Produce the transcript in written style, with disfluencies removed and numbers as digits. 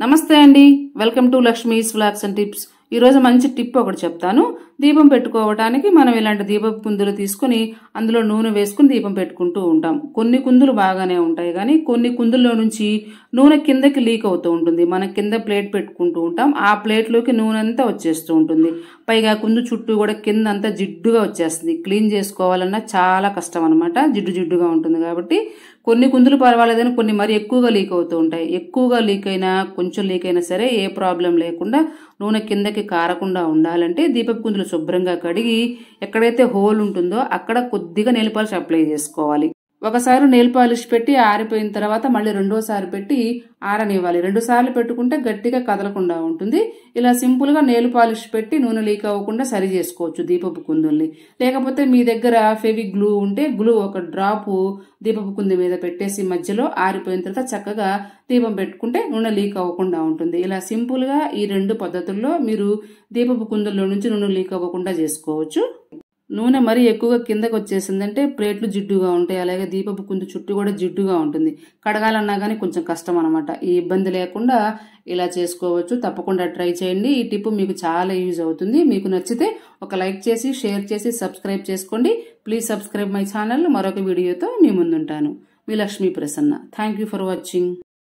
నమస్తే అండి, welcome to Lakshmi's vlogs and tips. ఈ రోజు మంచి టిప్ ఒకటి చెప్తాను. దీపం పెట్టుకోవడానికి మనం ఇలాంటి దీపపు కుందులు తీసుకుని అందులో నూనె వేసుకుని దీపం పెట్టుకుంటూ ఉంటాం. కొన్ని కుందులు బాగానే ఉంటాయి, కానీ కొన్ని కుందుల్లో నుంచి నూనె కిందకి లీక్ అవుతూ ఉంటుంది. మనం కింద ప్లేట్ పెట్టుకుంటూ ఉంటాం, ఆ ప్లేట్లోకి నూనె అంతా వచ్చేస్తూ ఉంటుంది. పైగా కుందు చుట్టూ కూడా కింద అంతా జిడ్డుగా వచ్చేస్తుంది. క్లీన్ చేసుకోవాలన్నా చాలా కష్టం అనమాట, జిడ్డుగా ఉంటుంది. కాబట్టి కొన్ని కుందులు పర్వాలేదని కొన్ని మరి ఎక్కువగా లీక్ అవుతూ ఉంటాయి. ఎక్కువగా లీక్ అయినా కొంచెం లీక్ అయినా సరే ఏ ప్రాబ్లం లేకుండా నూనె కిందకి కారకుండా ఉండాలంటే దీపపు కుందులు శుభ్రంగా కడిగి ఎక్కడైతే హోల్ ఉంటుందో అక్కడ కొద్దిగా నెయిల్ పాలిష్ అప్లై చేసుకోవాలి. ఒకసారి నెయిల్ పాలిష్ పెట్టి ఆరిపోయిన తర్వాత మళ్ళీ రెండోసారి పెట్టి ఆరనివ్వాలి. 2 సార్లు పెట్టుకుంటే గట్టిగా కదలకుండా ఉంటుంది. ఇలా సింపుల్ గా నెయిల్ పాలిష్ పెట్టి నూనె లీక్ అవ్వకుండా సరి చేసుకోవచ్చు దీపపు కుందుల్ని. లేకపోతే మీ దగ్గర ఫెవి గ్లూ ఉంటే గ్లూ ఒక డ్రాపు దీపపు కుంది మీద పెట్టేసి మధ్యలో ఆరిపోయిన తర్వాత చక్కగా దీపం పెట్టుకుంటే నూనె లీక్ అవ్వకుండా ఉంటుంది. ఇలా సింపుల్ గా ఈ 2 పద్ధతుల్లో మీరు దీపపు కుందుల్లో నుంచి నూనె లీక్ అవ్వకుండా చేసుకోవచ్చు. నూనె మరీ ఎక్కువగా కిందకు వచ్చేసిందంటే ప్లేట్లు జిడ్డుగా ఉంటాయి, అలాగే దీపపు కుందు చుట్టూ కూడా జిడ్డుగా ఉంటుంది. కడగాలన్నా కానీ కొంచెం కష్టం అనమాట. ఈ ఇబ్బంది లేకుండా ఇలా చేసుకోవచ్చు. తప్పకుండా ట్రై చేయండి. ఈ టిప్ మీకు చాలా యూజ్ అవుతుంది. మీకు నచ్చితే ఒక లైక్ చేసి షేర్ చేసి సబ్స్క్రైబ్ చేసుకోండి. Please subscribe my channel. మరొక వీడియోతో మీ ముందుంటాను. మీ Lakshmi Prasanna. Thank you for watching.